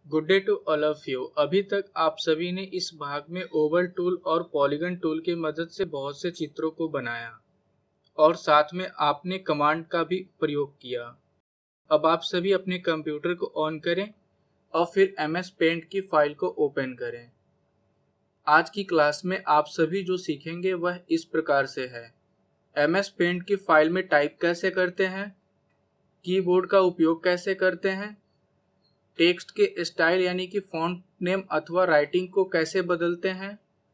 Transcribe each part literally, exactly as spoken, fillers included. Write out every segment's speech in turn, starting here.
Good day to all of you. अभी तक आप सभी ने इस भाग में ओवल टूल और पॉलीगन टूल की मदद से बहुत से चित्रों को बनाया और साथ में आपने कमांड का भी प्रयोग किया। अब आप सभी अपने कंप्यूटर को ऑन करें और फिर एम एस पेंट की फाइल को ओपन करें। आज की क्लास में आप सभी जो सीखेंगे वह इस प्रकार से है। एम एस पेंट की फाइल में टाइप कैसे करते हैं, कीबोर्ड का उपयोग कैसे करते हैं, टेक्स्ट के स्टाइल यानी कि फॉन्ट नेम अथवा राइटिंग को कैसे बदलते हैं,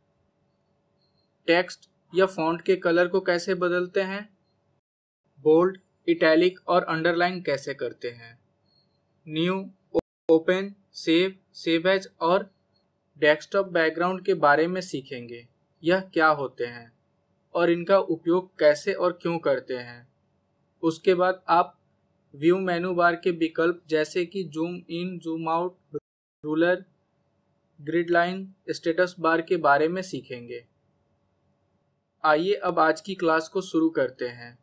टेक्स्ट या फॉन्ट के कलर को कैसे बदलते हैं, बोल्ड, इटैलिक और अंडरलाइन कैसे करते हैं, new, open, save, save as और डेस्कटॉप बैकग्राउंड के बारे में सीखेंगे। यह क्या होते हैं और इनका उपयोग कैसे और क्यों करते हैं। उसके बाद आप व्यू मेनू बार के विकल्प जैसे कि zoom in, zoom out, ruler, grid line, status bar के बारे में सीखेंगे। आइए अब आज की क्लास को शुरू करते हैं।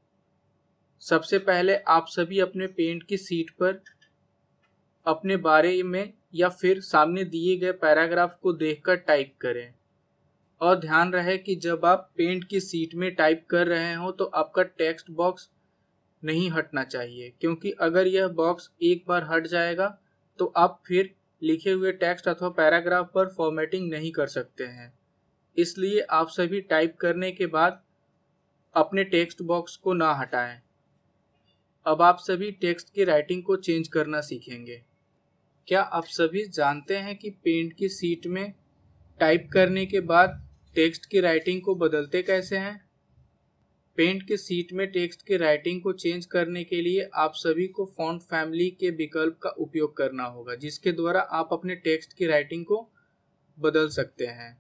सबसे पहले आप सभी अपने पेंट की शीट पर अपने बारे में या फिर सामने दिए गए पैराग्राफ को देखकर टाइप करें और ध्यान रहे कि जब आप पेंट की शीट में टाइप कर रहे हो तो आपका टेक्स्ट बॉक्स नहीं हटना चाहिए, क्योंकि अगर यह बॉक्स एक बार हट जाएगा तो आप फिर लिखे हुए टेक्स्ट अथवा पैराग्राफ पर फॉर्मेटिंग नहीं कर सकते हैं। इसलिए आप सभी टाइप करने के बाद अपने टेक्स्ट बॉक्स को ना हटाएं। अब आप सभी टेक्स्ट की राइटिंग को चेंज करना सीखेंगे। क्या आप सभी जानते हैं कि पेंट की शीट में टाइप करने के बाद टेक्स्ट की राइटिंग को बदलते कैसे हैं? पेंट की शीट में टेक्स्ट की राइटिंग को चेंज करने के लिए आप सभी को फॉन्ट फैमिली के विकल्प का उपयोग करना होगा, जिसके द्वारा आप अपने टेक्स्ट की राइटिंग को बदल सकते हैं।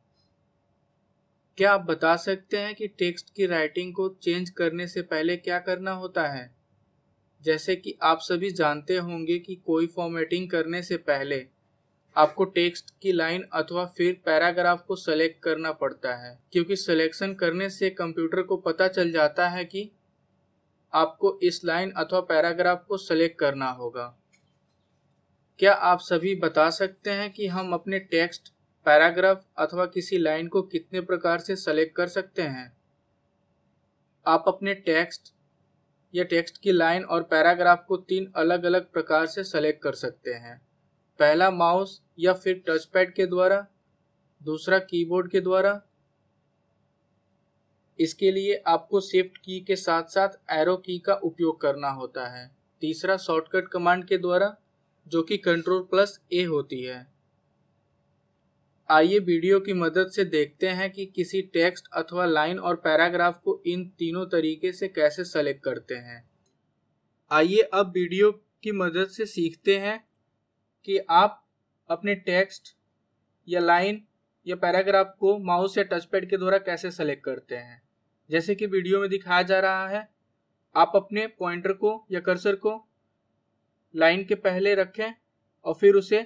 क्या आप बता सकते हैं कि टेक्स्ट की राइटिंग को चेंज करने से पहले क्या करना होता है? जैसे कि आप सभी जानते होंगे कि कोई फॉर्मेटिंग करने से पहले आपको टेक्स्ट की लाइन अथवा फिर पैराग्राफ को सेलेक्ट करना पड़ता है, क्योंकि सिलेक्शन करने से कंप्यूटर को पता चल जाता है कि आपको इस लाइन अथवा पैराग्राफ को सेलेक्ट करना होगा। क्या आप सभी बता सकते हैं कि हम अपने टेक्स्ट, पैराग्राफ अथवा किसी लाइन को कितने प्रकार से सेलेक्ट कर सकते हैं? आप अपने टेक्स्ट या टेक्स्ट की लाइन और पैराग्राफ को तीन अलग अलग प्रकार से सेलेक्ट कर सकते हैं। पहला माउस या फिर टच पैड के द्वारा, दूसरा कीबोर्ड के द्वारा। इसके लिए आपको शिफ्ट की के साथ साथ एरो की का उपयोग करना होता है। तीसरा शॉर्टकट कमांड के द्वारा, जो कि कंट्रोल प्लस ए होती है। आइए वीडियो की मदद से देखते हैं कि किसी टेक्स्ट अथवा लाइन और पैराग्राफ को इन तीनों तरीके से कैसे सेलेक्ट करते हैं। आइए अब वीडियो की मदद से सीखते हैं कि आप अपने टेक्स्ट या लाइन या पैराग्राफ को माउस या टच पैड के द्वारा कैसे सेलेक्ट करते हैं। जैसे कि वीडियो में दिखाया जा रहा है, आप अपने पॉइंटर को या कर्सर को लाइन के पहले रखें और फिर उसे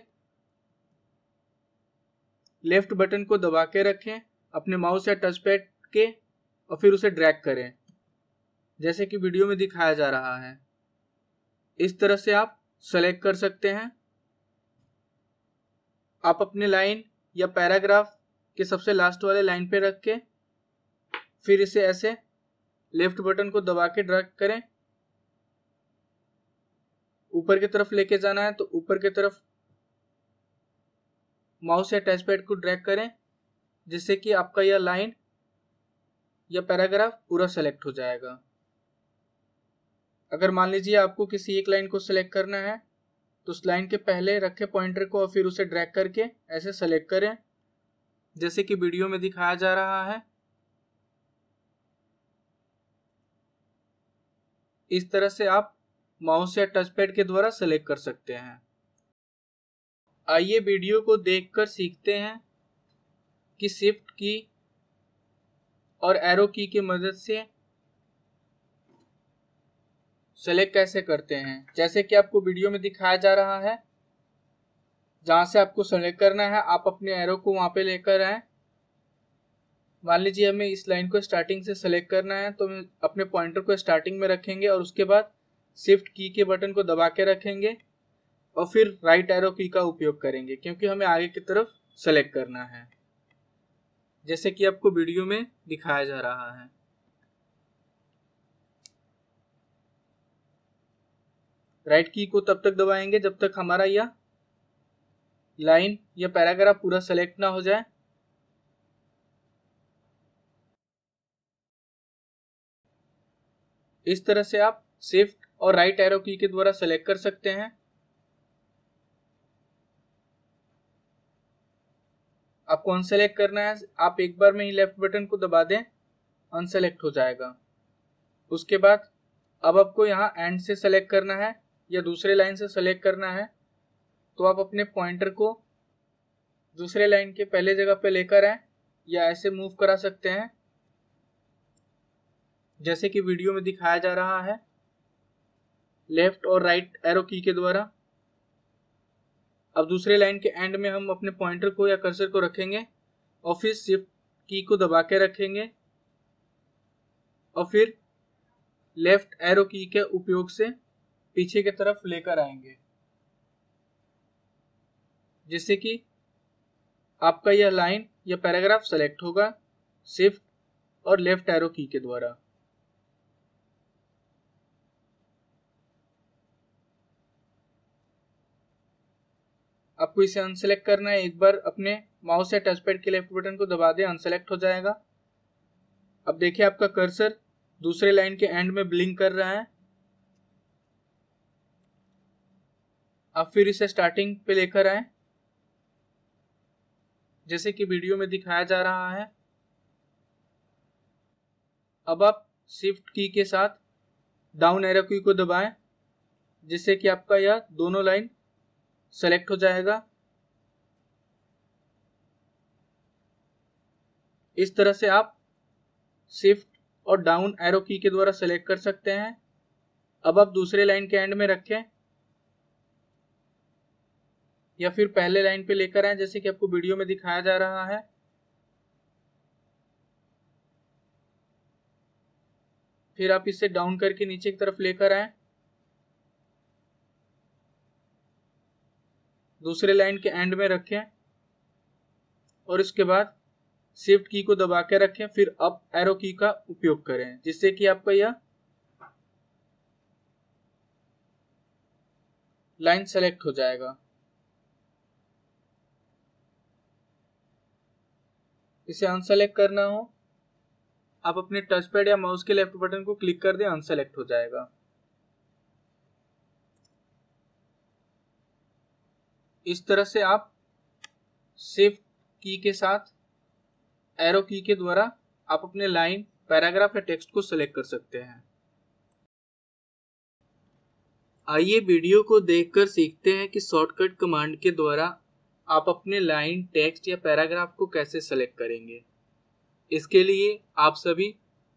लेफ्ट बटन को दबा के रखें अपने माउस या टच पैड के और फिर उसे ड्रैग करें, जैसे कि वीडियो में दिखाया जा रहा है। इस तरह से आप सेलेक्ट कर सकते हैं। आप अपने लाइन या पैराग्राफ के सबसे लास्ट वाले लाइन पे रख के फिर इसे ऐसे लेफ्ट बटन को दबा के ड्रैग करें। ऊपर की तरफ लेके जाना है तो ऊपर की तरफ माउस या टच पैड को ड्रैग करें, जिससे कि आपका यह लाइन या पैराग्राफ पूरा सेलेक्ट हो जाएगा। अगर मान लीजिए आपको किसी एक लाइन को सेलेक्ट करना है तो उस लाइन के पहले रखे पॉइंटर को और फिर उसे ड्रैग करके ऐसे सेलेक्ट करें, जैसे कि वीडियो में दिखाया जा रहा है। इस तरह से आप माउस या टच पैड के द्वारा सेलेक्ट कर सकते हैं। आइए वीडियो को देखकर सीखते हैं कि शिफ्ट की और एरो की की मदद से सेलेक्ट कैसे करते हैं। जैसे कि आपको वीडियो में दिखाया जा रहा है, जहां से आपको सेलेक्ट करना है आप अपने एरो को वहां पे लेकर आए। मान लीजिए हमें इस लाइन को स्टार्टिंग से सेलेक्ट करना है तो अपने पॉइंटर को स्टार्टिंग में रखेंगे और उसके बाद शिफ्ट की के बटन को दबा के रखेंगे और फिर राइट एरो की का उपयोग करेंगे क्योंकि हमें आगे की तरफ सेलेक्ट करना है, जैसे कि आपको वीडियो में दिखाया जा रहा है। राइट की को तब तक दबाएंगे जब तक हमारा यह लाइन या पैराग्राफ पूरा सेलेक्ट ना हो जाए। इस तरह से आप शिफ्ट और राइट एरो की के द्वारा सेलेक्ट कर सकते हैं। आपको अनसेलेक्ट करना है, आप एक बार में ही लेफ्ट बटन को दबा दें, अनसेलेक्ट हो जाएगा। उसके बाद अब आपको यहाँ एंड से सेलेक्ट करना है या दूसरे लाइन से सेलेक्ट करना है, तो आप अपने पॉइंटर को दूसरे लाइन के पहले जगह पे लेकर आए या ऐसे मूव करा सकते हैं जैसे कि वीडियो में दिखाया जा रहा है, लेफ्ट और राइट एरो की के द्वारा। अब दूसरे लाइन के एंड में हम अपने पॉइंटर को या कर्सर को रखेंगे और फिर शिफ्ट की को दबा के रखेंगे और फिर लेफ्ट एरो की के उपयोग से पीछे की तरफ लेकर आएंगे, जिससे कि आपका यह लाइन या पैराग्राफ सेलेक्ट होगा शिफ्ट और लेफ्ट एरो की के द्वारा। आपको इसे अनसेलेक्ट करना है, एक बार अपने माउस या टचपैड के लेफ्ट बटन को दबा दें, अनसेलेक्ट हो जाएगा। अब देखिए आपका कर्सर दूसरे लाइन के एंड में ब्लिंक कर रहा है। अब फिर इसे स्टार्टिंग पे लेकर आए जैसे कि वीडियो में दिखाया जा रहा है। अब आप शिफ्ट की के साथ डाउन एरो की को दबाएं जिससे कि आपका यह दोनों लाइन सेलेक्ट हो जाएगा। इस तरह से आप शिफ्ट और डाउन एरो की के द्वारा सेलेक्ट कर सकते हैं। अब आप दूसरे लाइन के एंड में रखें या फिर पहले लाइन पे लेकर आए जैसे कि आपको वीडियो में दिखाया जा रहा है। फिर आप इसे डाउन करके नीचे की तरफ लेकर आए, दूसरे लाइन के एंड में रखें और इसके बाद शिफ्ट की को दबा के रखें, फिर अप एरो की का उपयोग करें जिससे कि आपका यह लाइन सेलेक्ट हो जाएगा। इसे अनसेलेक्ट करना हो, आप अपने टचपैड या माउस के लेफ्ट बटन को क्लिक कर दें, अनसेलेक्ट हो जाएगा। इस तरह से आप शिफ्ट की के साथ एरो की के द्वारा आप अपने लाइन, पैराग्राफ या टेक्स्ट को सेलेक्ट कर सकते हैं। आइए वीडियो को देखकर सीखते हैं कि शॉर्टकट कमांड के द्वारा आप अपने लाइन, टेक्स्ट या पैराग्राफ को कैसे सेलेक्ट करेंगे। इसके लिए आप सभी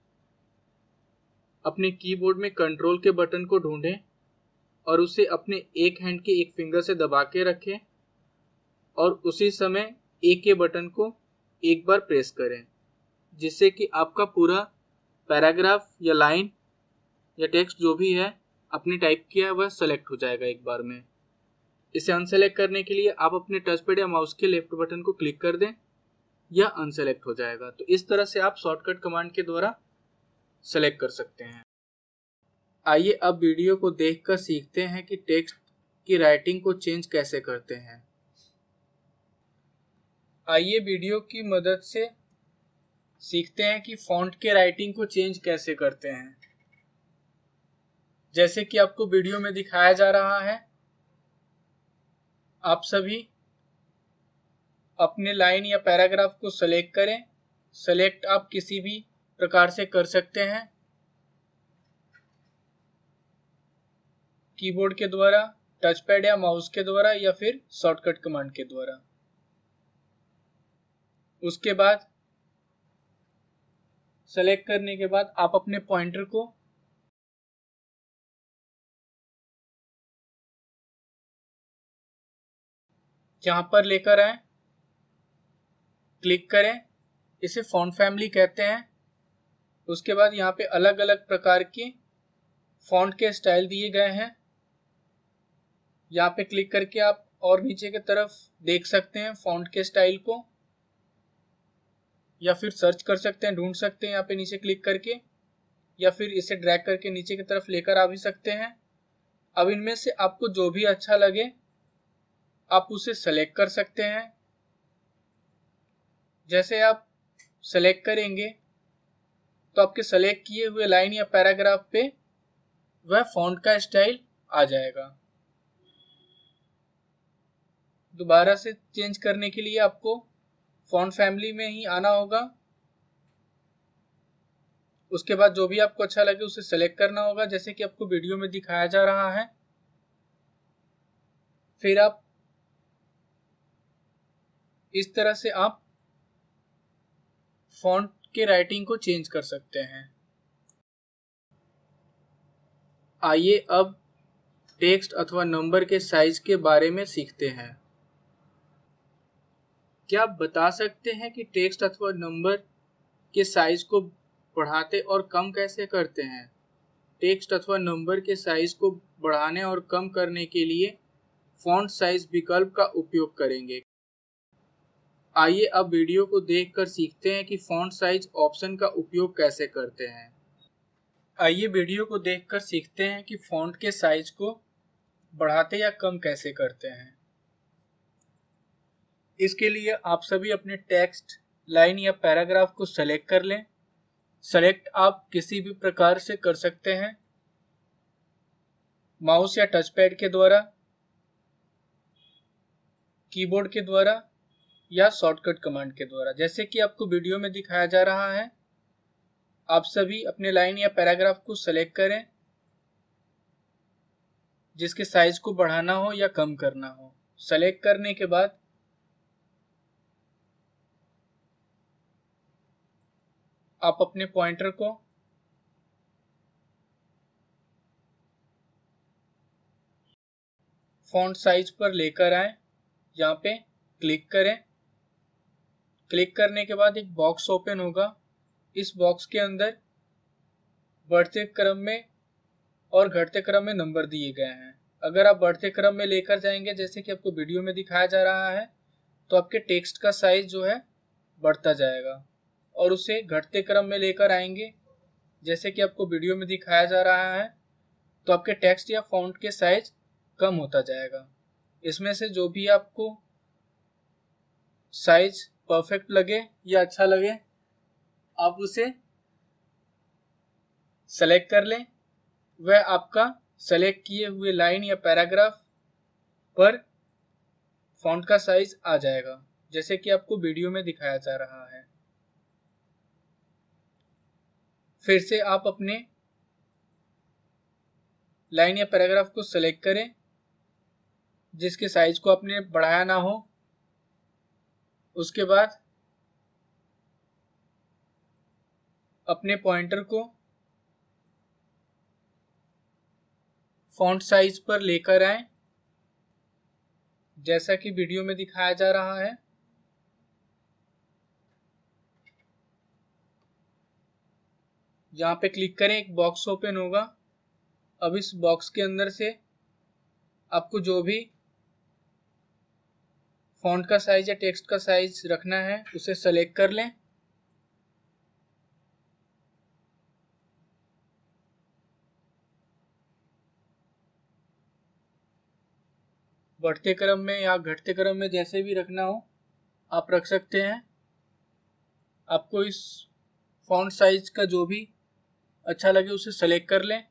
अपने कीबोर्ड में कंट्रोल के बटन को ढूंढें और उसे अपने एक हैंड के एक फिंगर से दबा के रखें और उसी समय ए के बटन को एक बार प्रेस करें जिससे कि आपका पूरा पैराग्राफ या लाइन या टेक्स्ट जो भी है आपने टाइप किया है वह सेलेक्ट हो जाएगा एक बार में। इसे अनसेलेक्ट करने के लिए आप अपने टचपैड या माउस के लेफ्ट बटन को क्लिक कर दें, यह अनसेलेक्ट हो जाएगा। तो इस तरह से आप शॉर्टकट कमांड के द्वारा सेलेक्ट कर सकते हैं। आइए अब वीडियो को देखकर सीखते हैं कि टेक्स्ट की राइटिंग को चेंज कैसे करते हैं। आइए वीडियो की मदद से सीखते हैं कि फॉन्ट के राइटिंग को चेंज कैसे करते हैं। जैसे कि आपको वीडियो में दिखाया जा रहा है, आप सभी अपने लाइन या पैराग्राफ को सेलेक्ट करें। सेलेक्ट आप किसी भी प्रकार से कर सकते हैं, कीबोर्ड के द्वारा, टचपैड या माउस के द्वारा या फिर शॉर्टकट कमांड के द्वारा। उसके बाद सेलेक्ट करने के बाद आप अपने पॉइंटर को यहां पर लेकर आए, क्लिक करें, इसे फॉन्ट फैमिली कहते हैं। उसके बाद यहाँ पे अलग अलग प्रकार के फॉन्ट के स्टाइल दिए गए हैं। यहाँ पे क्लिक करके आप और नीचे की तरफ देख सकते हैं फॉन्ट के स्टाइल को, या फिर सर्च कर सकते हैं, ढूंढ सकते हैं यहाँ पे नीचे क्लिक करके, या फिर इसे ड्रैग करके नीचे की तरफ लेकर आ भी सकते हैं। अब इनमें से आपको जो भी अच्छा लगे आप उसे सेलेक्ट कर सकते हैं। जैसे आप सेलेक्ट करेंगे तो आपके सेलेक्ट किए हुए लाइन या पैराग्राफ पे वह फॉन्ट का स्टाइल आ जाएगा। दोबारा से चेंज करने के लिए आपको फॉन्ट फैमिली में ही आना होगा। उसके बाद जो भी आपको अच्छा लगे उसे सेलेक्ट करना होगा, जैसे कि आपको वीडियो में दिखाया जा रहा है। फिर आप इस तरह से आप फॉन्ट के राइटिंग को चेंज कर सकते हैं। आइए अब टेक्स्ट अथवा नंबर के साइज के बारे में सीखते हैं। क्या आप बता सकते हैं कि टेक्स्ट अथवा नंबर के साइज को बढ़ाते और कम कैसे करते हैं? टेक्स्ट अथवा नंबर के साइज को बढ़ाने और कम करने के लिए फॉन्ट साइज विकल्प का उपयोग करेंगे। आइए अब वीडियो को देखकर सीखते हैं कि फॉन्ट साइज ऑप्शन का उपयोग कैसे करते हैं। आइए वीडियो को देखकर सीखते हैं कि फॉन्ट के साइज को बढ़ाते या कम कैसे करते हैं। इसके लिए आप सभी अपने टेक्स्ट, लाइन या पैराग्राफ को सेलेक्ट कर लें। सेलेक्ट आप किसी भी प्रकार से कर सकते हैं, माउस या टच पैड के द्वारा, कीबोर्ड के द्वारा या शॉर्टकट कमांड के द्वारा, जैसे कि आपको वीडियो में दिखाया जा रहा है। आप सभी अपने लाइन या पैराग्राफ को सेलेक्ट करें जिसके साइज को बढ़ाना हो या कम करना हो। सेलेक्ट करने के बाद आप अपने पॉइंटर को फॉन्ट साइज पर लेकर आए, यहाँ पे क्लिक करें। क्लिक करने के बाद एक बॉक्स ओपन होगा। इस बॉक्स के अंदर बढ़ते क्रम में और घटते क्रम में नंबर दिए गए हैं। अगर आप बढ़ते क्रम में लेकर जाएंगे जैसे कि आपको वीडियो में दिखाया जा रहा है, तो आपके टेक्स्ट का साइज जो है बढ़ता जाएगा, और उसे घटते क्रम में लेकर आएंगे जैसे कि आपको वीडियो में दिखाया जा रहा है, तो आपके टेक्स्ट या फॉन्ट के साइज कम होता जाएगा। इसमें से जो भी आपको साइज परफेक्ट लगे या अच्छा लगे आप उसे सेलेक्ट कर लें। वह आपका सेलेक्ट किए हुए लाइन या पैराग्राफ पर फॉन्ट का साइज आ जाएगा, जैसे कि आपको वीडियो में दिखाया जा रहा है। फिर से आप अपने लाइन या पैराग्राफ को सेलेक्ट करें जिसके साइज को आपने बढ़ाया ना हो। उसके बाद अपने पॉइंटर को फॉन्ट साइज पर लेकर आए जैसा कि वीडियो में दिखाया जा रहा है। यहाँ पे क्लिक करें, एक बॉक्स ओपन होगा। अब इस बॉक्स के अंदर से आपको जो भी फॉन्ट का साइज या टेक्स्ट का साइज रखना है उसे सेलेक्ट कर लें। बढ़ते क्रम में या घटते क्रम में जैसे भी रखना हो आप रख सकते हैं। आपको इस फॉन्ट साइज का जो भी अच्छा लगे उसे सेलेक्ट कर लें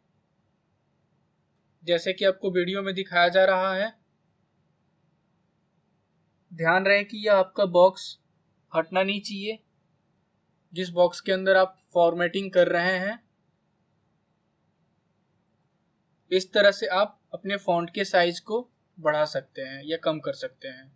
जैसे कि आपको वीडियो में दिखाया जा रहा है। ध्यान रहे कि यह आपका बॉक्स हटना नहीं चाहिए जिस बॉक्स के अंदर आप फॉर्मेटिंग कर रहे हैं। इस तरह से आप अपने फॉन्ट के साइज को बढ़ा सकते हैं या कम कर सकते हैं।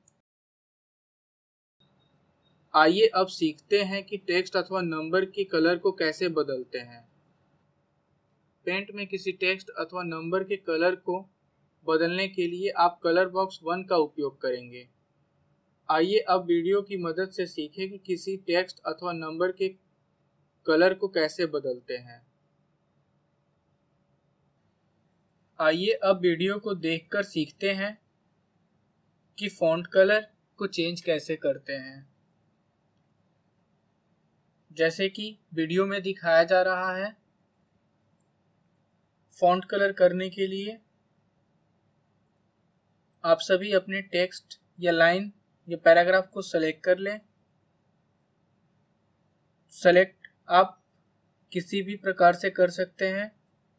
आइए अब सीखते हैं कि टेक्स्ट अथवा नंबर के कलर को कैसे बदलते हैं। पेंट में किसी टेक्स्ट अथवा नंबर के कलर को बदलने के लिए आप कलर बॉक्स वन का उपयोग करेंगे। आइए अब वीडियो की मदद से सीखें कि किसी टेक्स्ट अथवा नंबर के कलर को कैसे बदलते हैं। आइए अब वीडियो को देखकर सीखते हैं कि फॉन्ट कलर को चेंज कैसे करते हैं। जैसे कि वीडियो में दिखाया जा रहा है, फॉन्ट कलर करने के लिए आप सभी अपने टेक्स्ट या लाइन या पैराग्राफ को सेलेक्ट कर लें। सेलेक्ट आप किसी भी प्रकार से कर सकते हैं।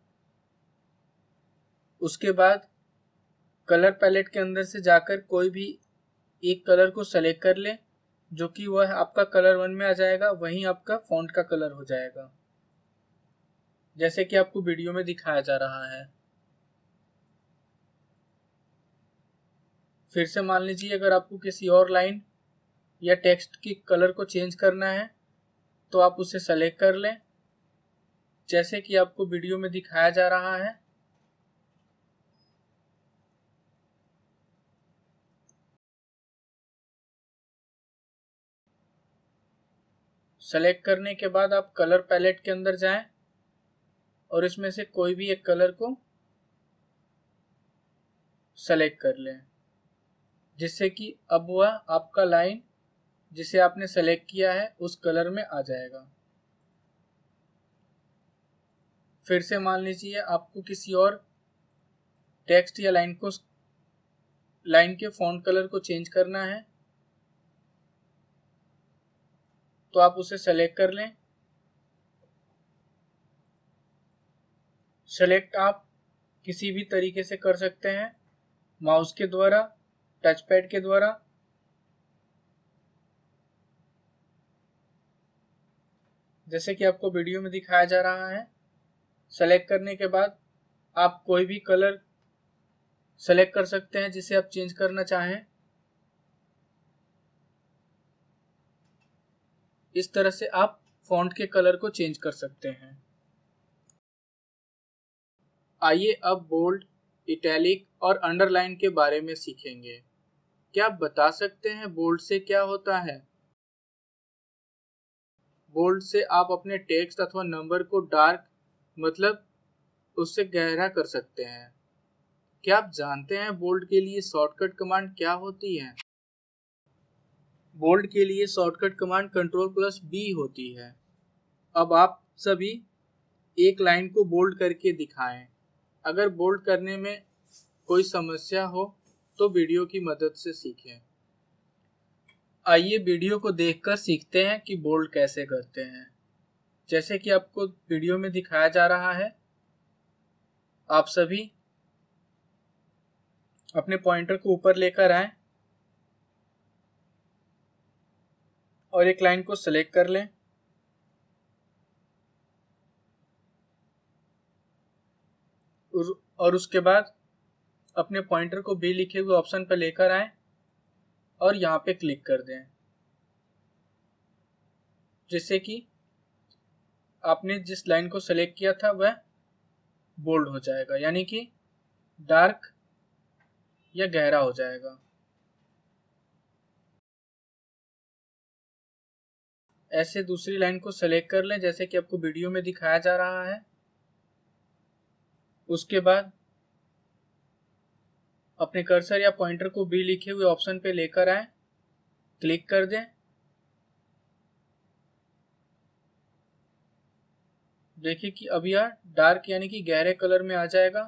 उसके बाद कलर पैलेट के अंदर से जाकर कोई भी एक कलर को सेलेक्ट कर लें, जो कि वह आपका कलर वन में आ जाएगा, वहीं आपका फॉन्ट का कलर हो जाएगा, जैसे कि आपको वीडियो में दिखाया जा रहा है। फिर से मान लीजिए अगर आपको किसी और लाइन या टेक्स्ट की कलर को चेंज करना है तो आप उसे सेलेक्ट कर लें, जैसे कि आपको वीडियो में दिखाया जा रहा है। सेलेक्ट करने के बाद आप कलर पैलेट के अंदर जाएं और इसमें से कोई भी एक कलर को सेलेक्ट कर लें, जिससे कि अब वह आपका लाइन जिसे आपने सेलेक्ट किया है उस कलर में आ जाएगा। फिर से मान लीजिए आपको किसी और टेक्स्ट या लाइन को लाइन के फॉन्ट कलर को चेंज करना है तो आप उसे सेलेक्ट कर लें। सेलेक्ट आप किसी भी तरीके से कर सकते हैं, माउस के द्वारा, टच पैड के द्वारा, जैसे कि आपको वीडियो में दिखाया जा रहा है। सेलेक्ट करने के बाद आप कोई भी कलर सेलेक्ट कर सकते हैं जिसे आप चेंज करना चाहें। इस तरह से आप फॉन्ट के कलर को चेंज कर सकते हैं। आइए अब बोल्ड, इटैलिक और अंडरलाइन के बारे में सीखेंगे। क्या आप बता सकते हैं बोल्ड से क्या होता है? बोल्ड से आप अपने टेक्स्ट अथवा नंबर को डार्क मतलब उससे गहरा कर सकते हैं। क्या आप जानते हैं बोल्ड के लिए शॉर्टकट कमांड क्या होती है? बोल्ड के लिए shortcut command control plus B होती है। अब आप सभी एक लाइन को बोल्ड करके दिखाएं। अगर बोल्ड करने में कोई समस्या हो तो वीडियो की मदद से सीखें। आइए वीडियो को देखकर सीखते हैं कि बोल्ड कैसे करते हैं। जैसे कि आपको वीडियो में दिखाया जा रहा है, आप सभी अपने पॉइंटर को ऊपर लेकर आएं और एक लाइन को सेलेक्ट कर लें। और उसके बाद अपने पॉइंटर को बी लिखे हुए ऑप्शन पर लेकर आएं और यहाँ पे क्लिक कर दें, जिससे कि आपने जिस लाइन को सेलेक्ट किया था वह बोल्ड हो जाएगा, यानी कि डार्क या गहरा हो जाएगा। ऐसे दूसरी लाइन को सेलेक्ट कर लें, जैसे कि आपको वीडियो में दिखाया जा रहा है। उसके बाद अपने कर्सर या पॉइंटर को बी लिखे हुए ऑप्शन पे लेकर आए, क्लिक कर दें। देखिए कि अब यह डार्क यानी कि गहरे कलर में आ जाएगा।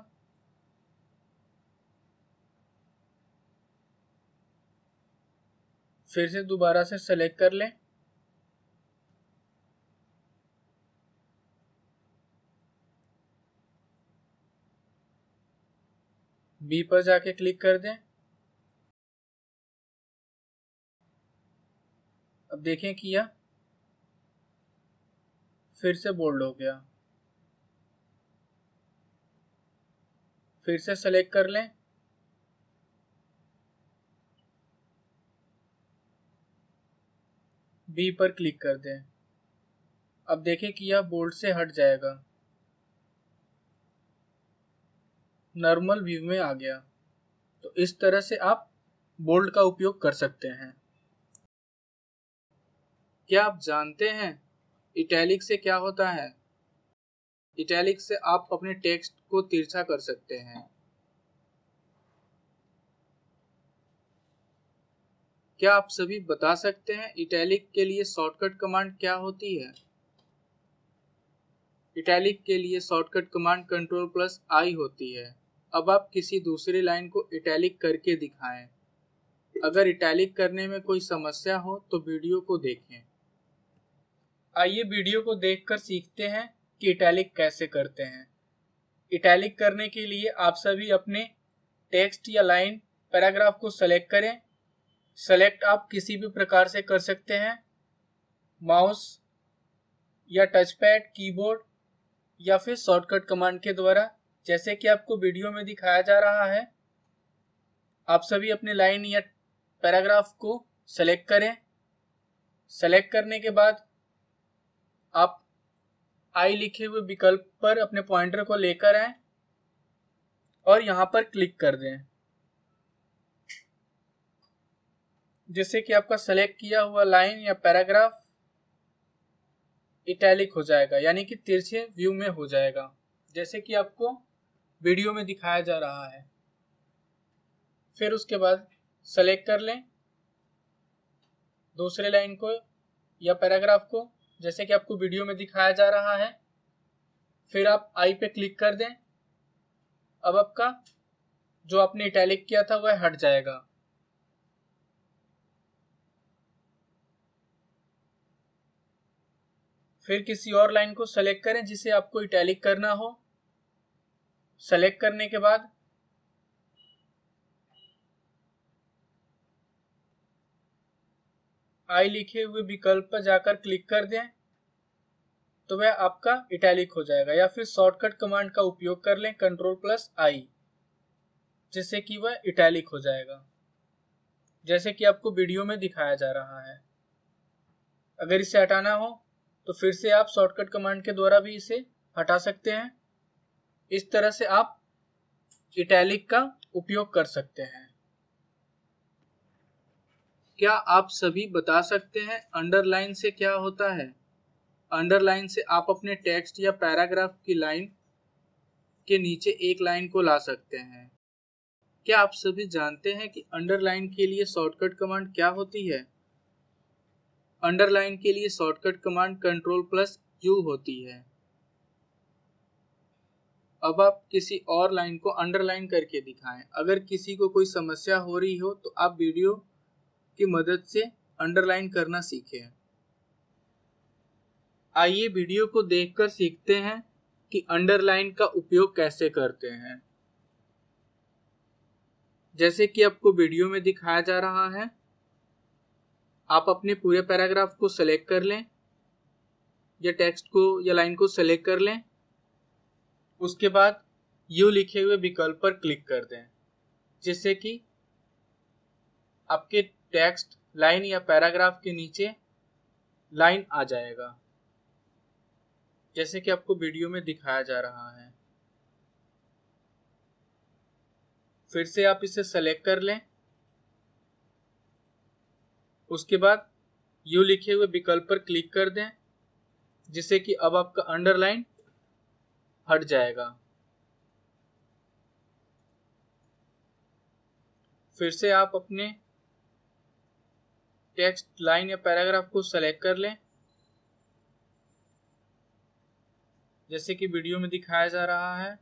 फिर से दोबारा से सेलेक्ट कर लें। बी पर जाके क्लिक कर दें। अब देखें कि यह फिर से बोल्ड हो गया। फिर से सेलेक्ट कर लें। बी पर क्लिक कर दें। अब देखें कि यह बोल्ड से हट जाएगा, नॉर्मल व्यू में आ गया। तो इस तरह से आप बोल्ड का उपयोग कर सकते हैं। क्या आप जानते हैं इटैलिक से क्या होता है? इटैलिक से आप अपने टेक्स्ट को तिरछा कर सकते हैं। क्या आप सभी बता सकते हैं इटैलिक के लिए शॉर्टकट कमांड क्या होती है? इटैलिक के लिए shortcut command control plus I होती है। अब आप किसी दूसरी लाइन को इटैलिक करके दिखाएं। अगर इटैलिक करने में कोई समस्या हो तो वीडियो को देखें। आइए वीडियो को देखकर सीखते हैं कि इटैलिक कैसे करते हैं। इटैलिक करने के लिए आप सभी अपने टेक्स्ट या लाइन पैराग्राफ को सेलेक्ट करें। सेलेक्ट आप किसी भी प्रकार से कर सकते हैं, माउस या टचपैड, कीबोर्ड या फिर शॉर्टकट कमांड के द्वारा, जैसे कि आपको वीडियो में दिखाया जा रहा है। आप सभी अपने लाइन या पैराग्राफ को सेलेक्ट करें। सेलेक्ट करने के बाद आप आई लिखे हुए विकल्प पर अपने पॉइंटर को लेकर आएं और यहां पर क्लिक कर दें, जिससे कि आपका सेलेक्ट किया हुआ लाइन या पैराग्राफ इटैलिक हो जाएगा, यानी कि तिरछे व्यू में हो जाएगा, जैसे कि आपको वीडियो में दिखाया जा रहा है। फिर उसके बाद सेलेक्ट कर लें दूसरे लाइन को या पैराग्राफ को, जैसे कि आपको वीडियो में दिखाया जा रहा है। फिर आप आई पे क्लिक कर दें। अब आपका जो आपने इटैलिक किया था वह हट जाएगा। फिर किसी और लाइन को सेलेक्ट करें जिसे आपको इटैलिक करना हो। सेलेक्ट करने के बाद आई लिखे हुए विकल्प पर जाकर क्लिक कर दें तो वह आपका इटैलिक हो जाएगा, या फिर शॉर्टकट कमांड का उपयोग कर लें कंट्रोल प्लस आई, जिससे कि वह इटैलिक हो जाएगा, जैसे कि आपको वीडियो में दिखाया जा रहा है। अगर इसे हटाना हो तो फिर से आप शॉर्टकट कमांड के द्वारा भी इसे हटा सकते हैं। इस तरह से आप इटैलिक का उपयोग कर सकते हैं। क्या आप सभी बता सकते हैं अंडरलाइन से क्या होता है? अंडरलाइन से आप अपने टेक्स्ट या पैराग्राफ की लाइन के नीचे एक लाइन को ला सकते हैं। क्या आप सभी जानते हैं कि अंडरलाइन के लिए शॉर्टकट कमांड क्या होती है? अंडरलाइन के लिए shortcut command control plus U होती है। अब आप किसी और लाइन को अंडरलाइन करके दिखाएं। अगर किसी को कोई समस्या हो रही हो तो आप वीडियो की मदद से अंडरलाइन करना सीखें। आइए वीडियो को देखकर सीखते हैं कि अंडरलाइन का उपयोग कैसे करते हैं। जैसे कि आपको वीडियो में दिखाया जा रहा है, आप अपने पूरे पैराग्राफ को सेलेक्ट कर लें या टेक्स्ट को या लाइन को सेलेक्ट कर लें। उसके बाद यू लिखे हुए विकल्प पर क्लिक कर दें, जिससे कि आपके टेक्स्ट, लाइन या पैराग्राफ के नीचे लाइन आ जाएगा, जैसे कि आपको वीडियो में दिखाया जा रहा है। फिर से आप इसे सेलेक्ट कर लें। उसके बाद यू लिखे हुए विकल्प पर क्लिक कर दें, जिससे कि अब आपका अंडरलाइन हट जाएगा। फिर से आप अपने टेक्स्ट, लाइन या पैराग्राफ को सेलेक्ट कर लें, जैसे कि वीडियो में दिखाया जा रहा है,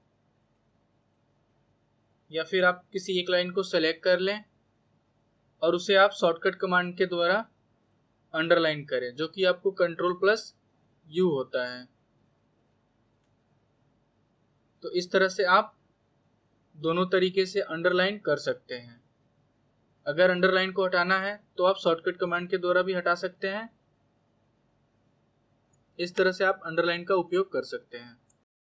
या फिर आप किसी एक लाइन को सेलेक्ट कर लें और उसे आप शॉर्टकट कमांड के द्वारा अंडरलाइन करें, जो कि आपको कंट्रोल प्लस यू होता है। तो इस तरह से आप दोनों तरीके से अंडरलाइन कर सकते हैं। अगर अंडरलाइन को हटाना है तो आप शॉर्टकट कमांड के द्वारा भी हटा सकते हैं। इस तरह से आप अंडरलाइन का उपयोग कर सकते हैं।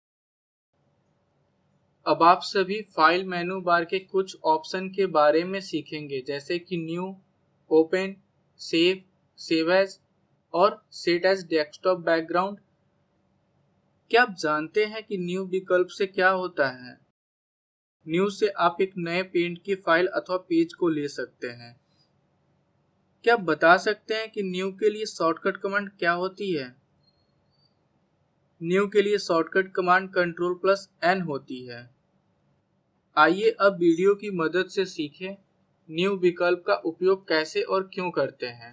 अब आप सभी फाइल मेनू बार के कुछ ऑप्शन के बारे में सीखेंगे, जैसे कि new, open, save, save as और सेट एज डेस्कटॉप बैकग्राउंड। क्या आप जानते हैं कि न्यू विकल्प से क्या होता है? न्यू से आप एक नए पेंट की फाइल अथवा पेज को ले सकते हैं। क्या आप बता सकते हैं कि न्यू के लिए शॉर्टकट कमांड क्या होती है? न्यू के लिए shortcut command control plus N होती है। आइए अब वीडियो की मदद से सीखें न्यू विकल्प का उपयोग कैसे और क्यों करते हैं।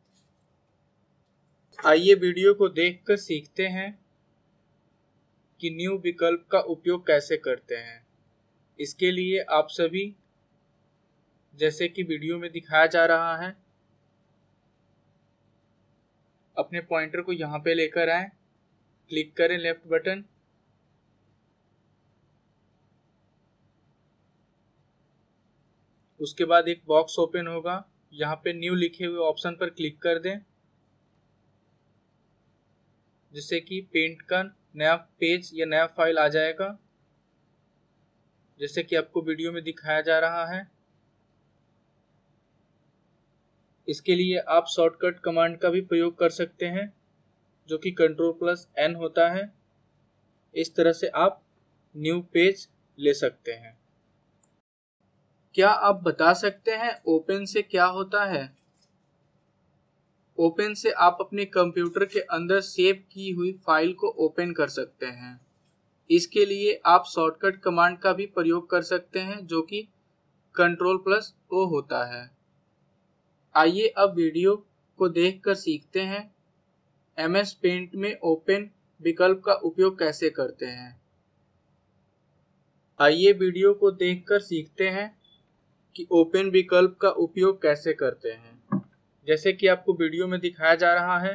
आइए वीडियो को देखकर सीखते हैं कि न्यू विकल्प का उपयोग कैसे करते हैं। इसके लिए आप सभी, जैसे कि वीडियो में दिखाया जा रहा है, अपने पॉइंटर को यहाँ पे लेकर आए, क्लिक करें लेफ्ट बटन, उसके बाद एक बॉक्स ओपन होगा, यहाँ पे न्यू लिखे हुए ऑप्शन पर क्लिक कर दें, जिससे कि पेंट का नया पेज या नया फाइल आ जाएगा, जैसे कि आपको वीडियो में दिखाया जा रहा है। इसके लिए आप शॉर्टकट कमांड का भी प्रयोग कर सकते हैं, जो कि कंट्रोल प्लस एन होता है। इस तरह से आप न्यू पेज ले सकते हैं। क्या आप बता सकते हैं ओपन से क्या होता है? ओपन से आप अपने कंप्यूटर के अंदर सेव की हुई फाइल को ओपन कर सकते हैं। इसके लिए आप शॉर्टकट कमांड का भी प्रयोग कर सकते हैं, जो कि कंट्रोल प्लस ओ होता है। आइए अब वीडियो को देखकर सीखते हैं एम एस पेंट में ओपन विकल्प का उपयोग कैसे करते हैं। आइए वीडियो को देखकर सीखते हैं कि ओपन विकल्प का उपयोग कैसे करते हैं। जैसे कि आपको वीडियो में दिखाया जा रहा है,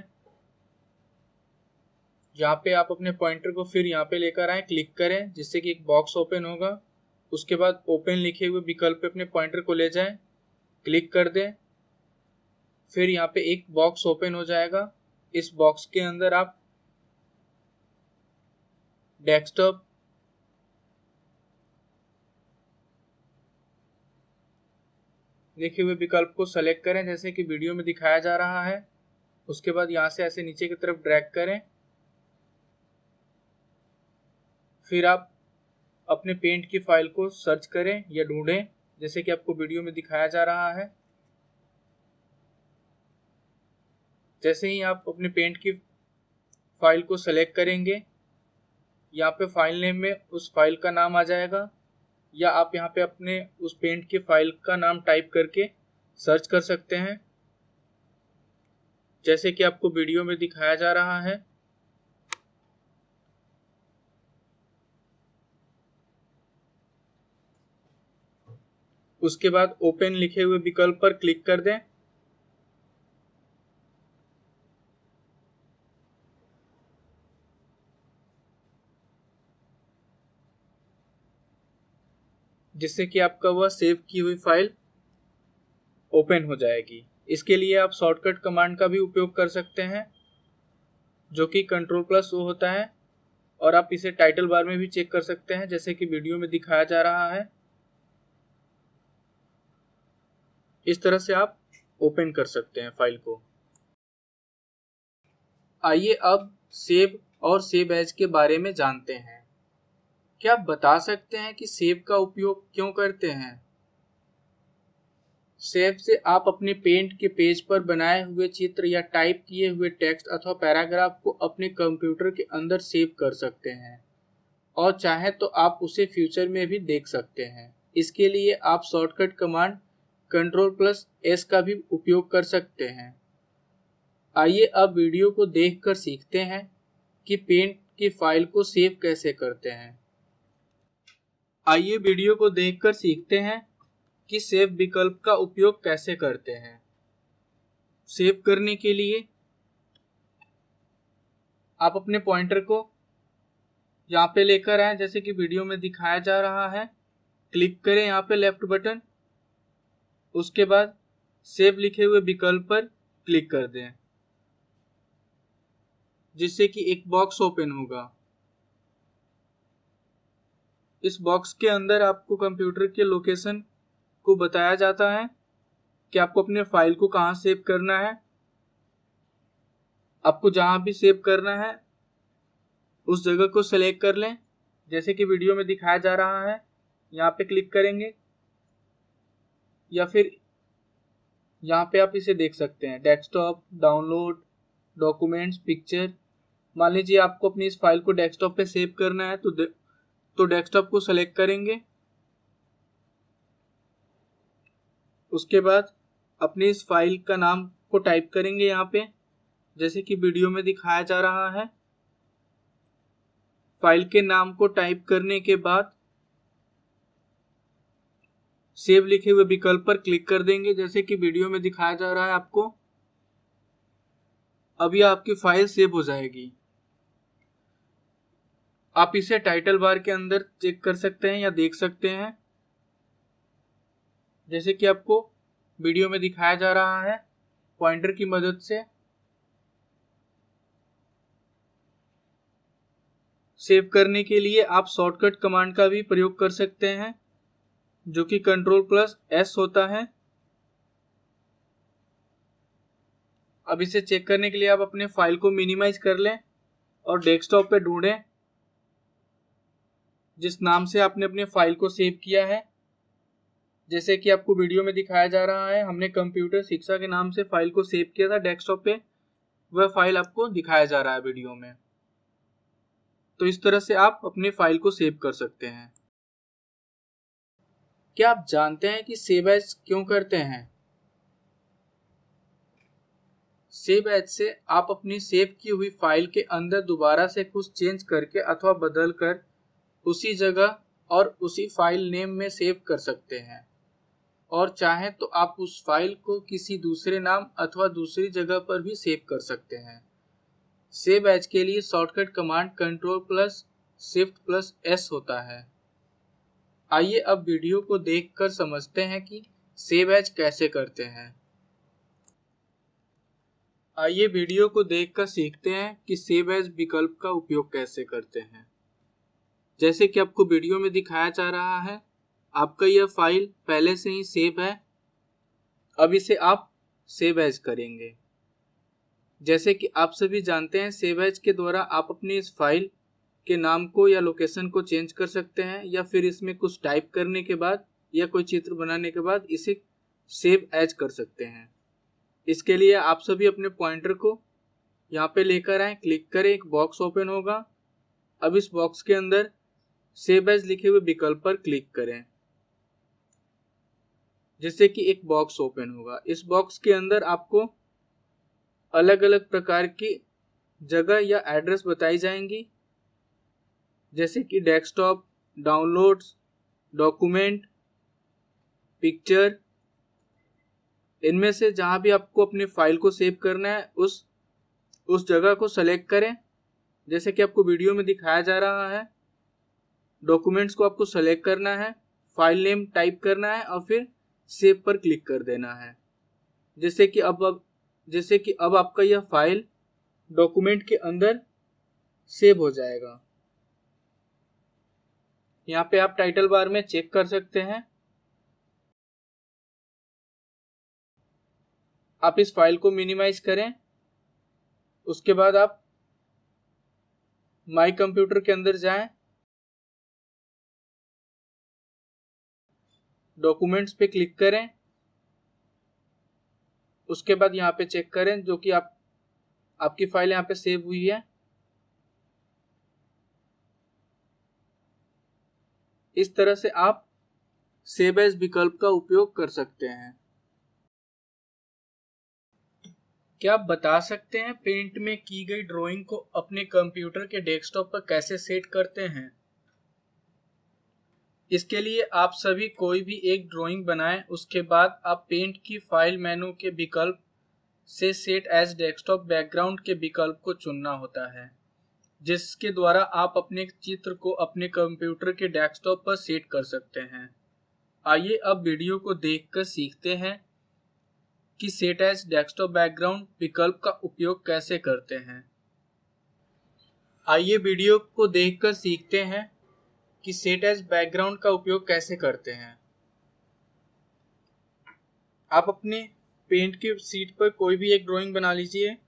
यहाँ पे आप अपने पॉइंटर को फिर यहाँ पे लेकर आए, क्लिक करें, जिससे कि एक बॉक्स ओपन होगा। उसके बाद ओपन लिखे हुए विकल्प पे अपने पॉइंटर को ले जाएं, क्लिक कर दें, फिर यहाँ पे एक बॉक्स ओपन हो जाएगा। इस बॉक्स के अंदर आप डेस्कटॉप लिखे हुए विकल्प को सेलेक्ट करें, जैसे कि वीडियो में दिखाया जा रहा है। उसके बाद यहाँ से ऐसे नीचे की तरफ ड्रैग करें, फिर आप अपने पेंट की फाइल को सर्च करें या ढूंढें, जैसे कि आपको वीडियो में दिखाया जा रहा है। जैसे ही आप अपने पेंट की फाइल को सेलेक्ट करेंगे, यहाँ पे फाइल नेम में उस फाइल का नाम आ जाएगा, या आप यहाँ पे अपने उस पेंट की फाइल का नाम टाइप करके सर्च कर सकते हैं, जैसे कि आपको वीडियो में दिखाया जा रहा है। उसके बाद ओपन लिखे हुए विकल्प पर क्लिक कर दें। जिससे कि आपका वह सेव की हुई फाइल ओपन हो जाएगी। इसके लिए आप शॉर्टकट कमांड का भी उपयोग कर सकते हैं, जो कि कंट्रोल प्लस ओ होता है, और आप इसे टाइटल बार में भी चेक कर सकते हैं, जैसे कि वीडियो में दिखाया जा रहा है। इस तरह से आप ओपन कर सकते हैं फाइल को। आइए अब सेव और सेव एज के बारे में जानते हैं। क्या आप बता सकते हैं कि सेव का उपयोग क्यों करते हैं? सेव से आप अपने पेंट के पेज पर बनाए हुए चित्र या टाइप किए हुए टेक्स्ट अथवा पैराग्राफ को अपने कंप्यूटर के अंदर सेव कर सकते हैं, और चाहे तो आप उसे फ्यूचर में भी देख सकते हैं। इसके लिए आप shortcut command control plus S का भी उपयोग कर सकते हैं। आइए अब वीडियो को देखकर सीखते हैं कि पेंट की फाइल को सेव कैसे करते हैं। आइए वीडियो को देखकर सीखते हैं कि सेव विकल्प का उपयोग कैसे करते हैं। सेव करने के लिए आप अपने पॉइंटर को यहाँ पे लेकर आए, जैसे कि वीडियो में दिखाया जा रहा है। क्लिक करें यहाँ पे लेफ्ट बटन, उसके बाद सेव लिखे हुए विकल्प पर क्लिक कर दें, जिससे कि एक बॉक्स ओपन होगा। इस बॉक्स के अंदर आपको कंप्यूटर के लोकेशन को बताया जाता है कि आपको अपने फाइल को कहाँ सेव करना है। आपको जहां भी सेव करना है उस जगह को सेलेक्ट कर लें, जैसे कि वीडियो में दिखाया जा रहा है। यहाँ पे क्लिक करेंगे, या फिर यहाँ पे आप इसे देख सकते हैं, डेस्कटॉप, डाउनलोड, डॉक्यूमेंट्स, पिक्चर, मान लीजिए आपको अपनी इस फाइल को डेस्कटॉप पे सेव करना है, तो दे, तो डेस्कटॉप को सेलेक्ट करेंगे। उसके बाद अपनी इस फाइल का नाम को टाइप करेंगे यहाँ पे, जैसे कि वीडियो में दिखाया जा रहा है। फाइल के नाम को टाइप करने के बाद सेव लिखे हुए विकल्प पर क्लिक कर देंगे, जैसे कि वीडियो में दिखाया जा रहा है आपको। अब यह आपकी फाइल सेव हो जाएगी। आप इसे टाइटल बार के अंदर चेक कर सकते हैं या देख सकते हैं, जैसे कि आपको वीडियो में दिखाया जा रहा है पॉइंटर की मदद से। सेव करने के लिए आप शॉर्टकट कमांड का भी प्रयोग कर सकते हैं, जो कि कंट्रोल प्लस एस होता है। अब इसे चेक करने के लिए आप अपने फाइल को मिनिमाइज कर लें और डेस्कटॉप पे ढूंढें जिस नाम से आपने अपने फाइल को सेव किया है। जैसे कि आपको वीडियो में दिखाया जा रहा है, हमने कंप्यूटर शिक्षा के नाम से फाइल को सेव किया था डेस्कटॉप पे, वह फाइल आपको दिखाया जा रहा है वीडियो में। तो इस तरह से आप अपने फाइल को सेव कर सकते हैं। क्या आप जानते हैं कि सेव एज क्यों करते हैं? सेव एज से आप अपनी सेव की हुई फाइल के अंदर दोबारा से कुछ चेंज करके अथवा बदल कर उसी जगह और उसी फाइल नेम में सेव कर सकते हैं, और चाहें तो आप उस फाइल को किसी दूसरे नाम अथवा दूसरी जगह पर भी सेव कर सकते हैं। सेव एज के लिए shortcut command control plus shift plus S होता है। आइए अब वीडियो को देखकर समझते हैं कि सेव एज कैसे करते हैं। आइए वीडियो को देखकर सीखते हैं कि सेव एज विकल्प का उपयोग कैसे करते हैं। जैसे कि आपको वीडियो में दिखाया जा रहा है, आपका यह फाइल पहले से ही सेव है। अब इसे आप सेव एज करेंगे। जैसे कि आप सभी जानते हैं, सेव एज के द्वारा आप अपनी इस फाइल के नाम को या लोकेशन को चेंज कर सकते हैं, या फिर इसमें कुछ टाइप करने के बाद या कोई चित्र बनाने के बाद इसे सेव एज कर सकते हैं। इसके लिए आप सभी अपने पॉइंटर को यहाँ पे लेकर आए, क्लिक करें, एक बॉक्स ओपन होगा। अब इस बॉक्स के अंदर सेव एज लिखे हुए विकल्प पर क्लिक करें, जिससे कि एक बॉक्स ओपन होगा। इस बॉक्स के अंदर आपको अलग अलग प्रकार की जगह या एड्रेस बताई जाएंगी, जैसे कि डेस्कटॉप, डाउनलोड्स, डॉक्यूमेंट, पिक्चर। इनमें से जहां भी आपको अपने फाइल को सेव करना है उस उस जगह को सेलेक्ट करें, जैसे कि आपको वीडियो में दिखाया जा रहा है। डॉक्यूमेंट्स को आपको सेलेक्ट करना है, फाइल नेम टाइप करना है और फिर सेव पर क्लिक कर देना है। जैसे कि अब अब जैसे कि अब आपका यह फाइल डॉक्यूमेंट के अंदर सेव हो जाएगा। यहाँ पे आप टाइटल बार में चेक कर सकते हैं। आप इस फाइल को मिनिमाइज करें। उसके बाद आप माई कंप्यूटर के अंदर जाएं, डॉक्यूमेंट्स पे क्लिक करें। उसके बाद यहाँ पे चेक करें जो कि आप आपकी फाइल यहाँ पे सेव हुई है। इस तरह से आप सेव एज विकल्प का उपयोग कर सकते हैं। क्या आप बता सकते हैं पेंट में की गई ड्राइंग को अपने कंप्यूटर के डेस्कटॉप पर कैसे सेट करते हैं? इसके लिए आप सभी कोई भी एक ड्राइंग बनाएं। उसके बाद आप पेंट की फाइल मेनू के विकल्प से सेट एज डेस्कटॉप बैकग्राउंड के विकल्प को चुनना होता है, जिसके द्वारा आप अपने चित्र को अपने कंप्यूटर के डेस्कटॉप पर सेट कर सकते हैं। आइए अब वीडियो को देखकर सीखते हैं कि सेट एज डेस्कटॉप बैकग्राउंड विकल्प का उपयोग कैसे करते हैं। आइए वीडियो को देखकर सीखते हैं कि सेट एज बैकग्राउंड का उपयोग कैसे करते हैं। आप अपने पेंट की शीट पर कोई भी एक ड्राइंग बना लीजिए।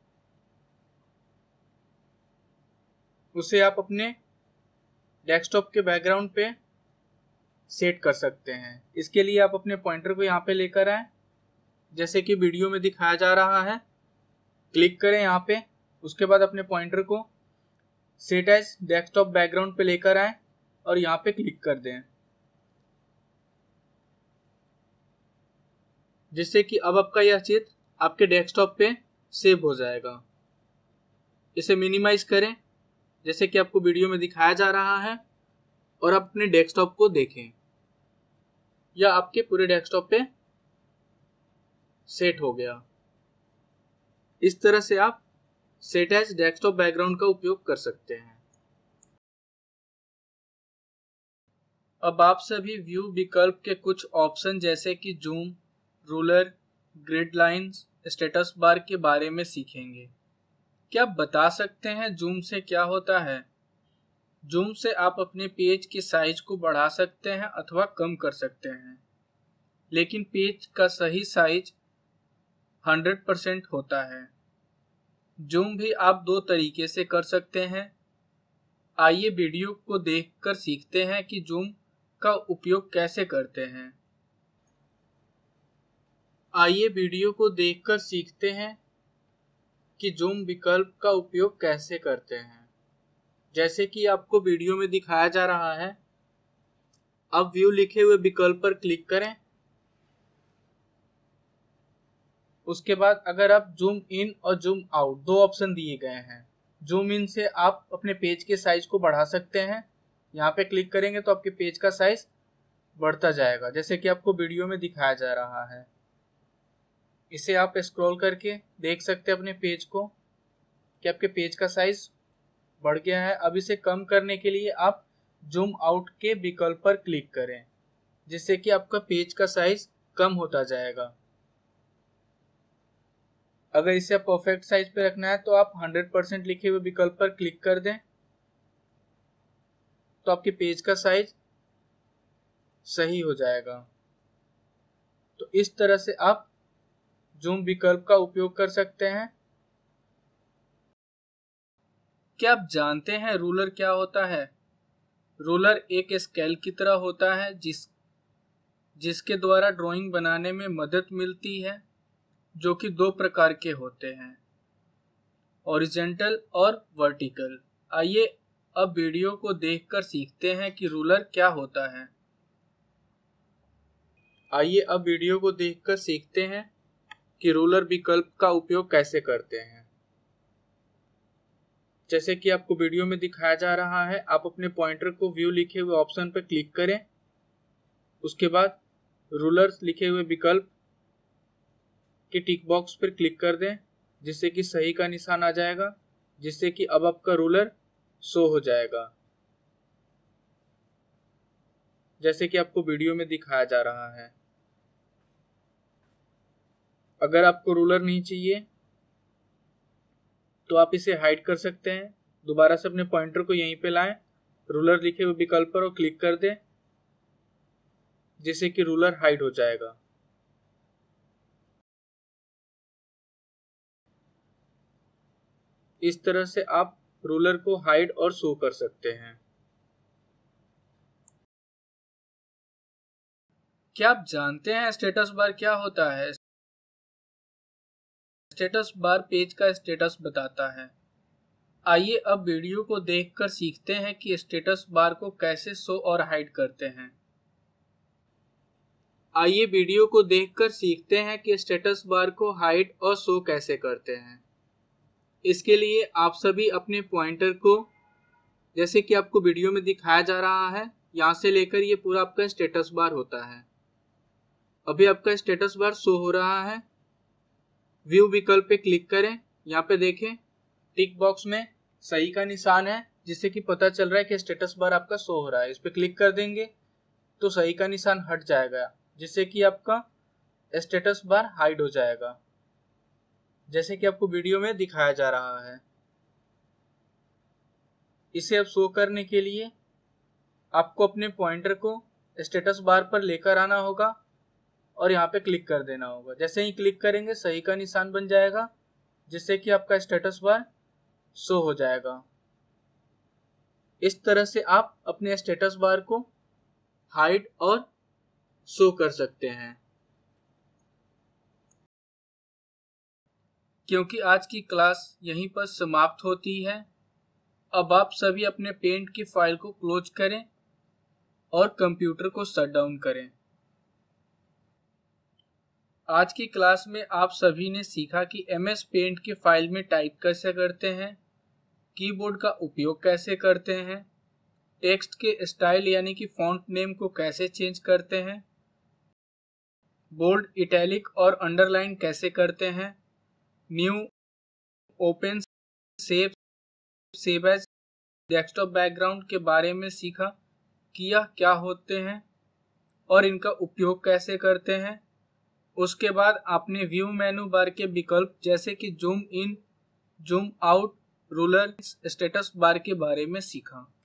उसे आप अपने डेस्कटॉप के बैकग्राउंड पे सेट कर सकते हैं। इसके लिए आप अपने पॉइंटर को यहाँ पे लेकर आए, जैसे कि वीडियो में दिखाया जा रहा है। क्लिक करें यहाँ पे। उसके बाद अपने पॉइंटर को सेट एज डेस्कटॉप बैकग्राउंड पे लेकर आए और यहाँ पे क्लिक कर दें, जिससे कि अब आपका यह चित्र आपके डेस्कटॉप पे सेव हो जाएगा। इसे मिनिमाइज करें जैसे कि आपको वीडियो में दिखाया जा रहा है और आप अपने डेस्कटॉप को देखें। यह आपके पूरे डेस्कटॉप पे सेट हो गया। इस तरह से आप सेट एज डेस्कटॉप बैकग्राउंड का उपयोग कर सकते हैं। अब आप सभी व्यू विकल्प के कुछ ऑप्शन जैसे कि zoom, ruler, grid lines, status bar के बारे में सीखेंगे। क्या आप बता सकते हैं जूम से क्या होता है? जूम से आप अपने पेज के साइज को बढ़ा सकते हैं अथवा कम कर सकते हैं, लेकिन पेज का सही साइज हंड्रेड परसेंट होता है। जूम भी आप दो तरीके से कर सकते हैं। आइए वीडियो को देखकर सीखते हैं कि जूम का उपयोग कैसे करते हैं। आइए वीडियो को देखकर सीखते हैं कि जूम विकल्प का उपयोग कैसे करते हैं। जैसे कि आपको वीडियो में दिखाया जा रहा है, अब व्यू लिखे हुए विकल्प पर क्लिक करें। उसके बाद अगर आप जूम इन और जूम आउट दो ऑप्शन दिए गए हैं। जूम इन से आप अपने पेज के साइज को बढ़ा सकते हैं। यहाँ पे क्लिक करेंगे तो आपके पेज का साइज बढ़ता जाएगा, जैसे कि आपको वीडियो में दिखाया जा रहा है। इसे आप स्क्रॉल करके देख सकते हैं अपने पेज को कि आपके पेज का साइज बढ़ गया है। अब इसे कम करने के लिए आप जूम आउट के विकल्प पर क्लिक करें, जिससे कि आपका पेज का साइज कम होता जाएगा। अगर इसे आप परफेक्ट साइज पे रखना है तो आप हंड्रेड परसेंट लिखे हुए विकल्प पर क्लिक कर दें, तो आपके पेज का साइज सही हो जाएगा। तो इस तरह से आप जूम विकल्प का उपयोग कर सकते हैं। क्या आप जानते हैं रूलर क्या होता है? रूलर एक स्केल की तरह होता है जिस जिसके द्वारा ड्राइंग बनाने में मदद मिलती है, जो कि दो प्रकार के होते हैं, हॉरिजॉन्टल और वर्टिकल। आइए अब वीडियो को देखकर सीखते हैं कि रूलर क्या होता है। आइए अब वीडियो को देखकर सीखते हैं कि रूलर विकल्प का उपयोग कैसे करते हैं। जैसे कि आपको वीडियो में दिखाया जा रहा है, आप अपने पॉइंटर को व्यू लिखे हुए ऑप्शन पर क्लिक करें। उसके बाद रूलर लिखे हुए विकल्प के टिक बॉक्स पर क्लिक कर दें, जिससे कि सही का निशान आ जाएगा, जिससे कि अब आपका रूलर शो हो जाएगा, जैसे कि आपको वीडियो में दिखाया जा रहा है। अगर आपको रूलर नहीं चाहिए तो आप इसे हाइड कर सकते हैं। दोबारा से अपने पॉइंटर को यहीं पे लाएं, रूलर लिखे हुए विकल्प पर और क्लिक कर दें, जिससे कि रूलर हाइड हो जाएगा। इस तरह से आप रूलर को हाइड और शो कर सकते हैं। क्या आप जानते हैं स्टेटस बार क्या होता है? स्टेटस बार पेज का स्टेटस बताता है। आइए अब वीडियो को देखकर सीखते हैं कि स्टेटस बार को कैसे शो और हाइड करते हैं। आइए वीडियो को देखकर सीखते हैं कि स्टेटस बार को हाइड और शो कैसे करते हैं। इसके लिए आप सभी अपने पॉइंटर को, जैसे कि आपको वीडियो में दिखाया जा रहा है, यहाँ से लेकर ये पूरा आपका स्टेटस बार होता है। अभी आपका स्टेटस बार शो हो रहा है। व्यू विकल्प पे क्लिक करें। यहाँ पे देखें टिक बॉक्स में सही का निशान है, जिससे कि पता चल रहा है कि स्टेटस बार आपका शो हो रहा है। इस पे क्लिक कर देंगे तो सही का निशान हट जाएगा, जिससे कि आपका स्टेटस बार हाइड हो जाएगा, जैसे कि आपको वीडियो में दिखाया जा रहा है। इसे अब शो करने के लिए आपको अपने पॉइंटर को स्टेटस बार पर लेकर आना होगा और यहाँ पे क्लिक कर देना होगा। जैसे ही क्लिक करेंगे सही का निशान बन जाएगा, जिससे कि आपका स्टेटस बार शो हो जाएगा। इस तरह से आप अपने स्टेटस बार को हाइड और शो कर सकते हैं। क्योंकि आज की क्लास यहीं पर समाप्त होती है, अब आप सभी अपने पेंट की फाइल को क्लोज करें और कंप्यूटर को शट डाउन करें। आज की क्लास में आप सभी ने सीखा कि एम एस पेंट की फाइल में टाइप कैसे करते हैं, कीबोर्ड का उपयोग कैसे करते हैं, टेक्स्ट के स्टाइल यानी कि फॉन्ट नेम को कैसे चेंज करते हैं, बोल्ड, इटैलिक और अंडरलाइन कैसे करते हैं, new, open, save, save as, desktop background के बारे में सीखा कि यह क्या होते हैं और इनका उपयोग कैसे करते हैं। उसके बाद आपने व्यू मेनू बार के विकल्प जैसे कि zoom in, zoom out, ruler, status bar के बारे में सीखा।